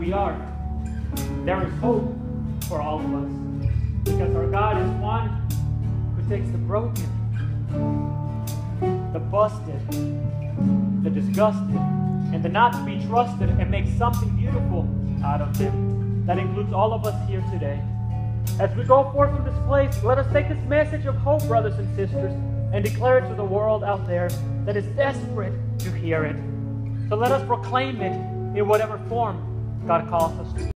we are, there is hope for all of us. Because our God is one who takes the broken, the busted, the disgusted, and the not to be trusted and makes something beautiful out of them. That includes all of us here today. As we go forth from this place, let us take this message of hope, brothers and sisters, and declare it to the world out there that is desperate to hear it. So let us proclaim it in whatever form God calls us to.